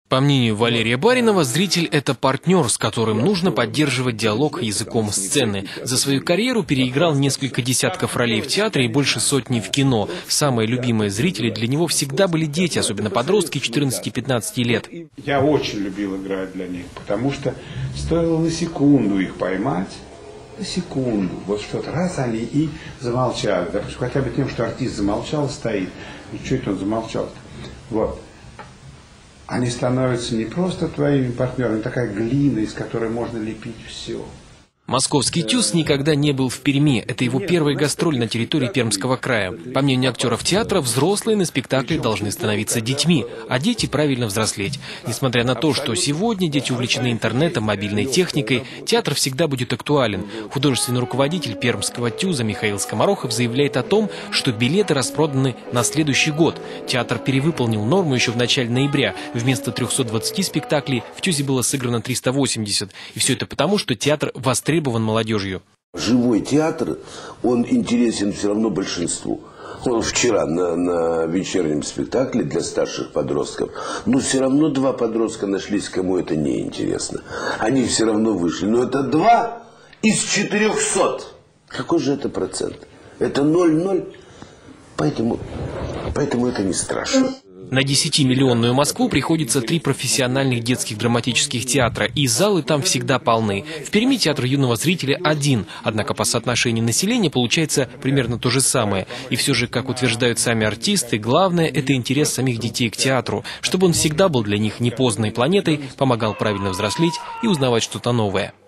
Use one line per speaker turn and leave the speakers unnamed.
По мнению Валерия Баринова, зритель – это партнер, с которым нужно поддерживать диалог языком сцены. За свою карьеру переиграл несколько десятков ролей в театре и больше сотни в кино. Самые любимые зрители для него всегда были дети, особенно подростки 14-15 лет.
Я очень любил играть для них, потому что стоило на секунду их поймать, на секунду, вот что-то раз они и замолчали. Допустим, хотя бы тем, что артист замолчал, стоит. И что это он замолчал-то? Вот. Они становятся не просто твоими партнерами, такая глина, из которой можно лепить все.
Московский ТЮЗ никогда не был в Перми. Это его первая гастроль на территории Пермского края. По мнению актеров театра, взрослые на спектакле должны становиться детьми, а дети правильно взрослеть. Несмотря на то, что сегодня дети увлечены интернетом, мобильной техникой, театр всегда будет актуален. Художественный руководитель Пермского ТЮЗа Михаил Скоморохов заявляет о том, что билеты распроданы на следующий год. Театр перевыполнил норму еще в начале ноября. Вместо 320 спектаклей в ТЮЗе было сыграно 380. И все это потому, что театр востребован молодежью.
Живой театр, он интересен все равно большинству. Он вчера на вечернем спектакле для старших подростков, но все равно 2 подростка нашлись, кому это не интересно. Они все равно вышли. Но это 2 из 400. Какой же это процент? Это 0,0. Поэтому это не страшно.
На 10-миллионную Москву приходится 3 профессиональных детских драматических театра, и залы там всегда полны. В Перми театр юного зрителя один, однако по соотношению населения получается примерно то же самое. И все же, как утверждают сами артисты, главное – это интерес самих детей к театру, чтобы он всегда был для них непознанной планетой, помогал правильно взрослеть и узнавать что-то новое.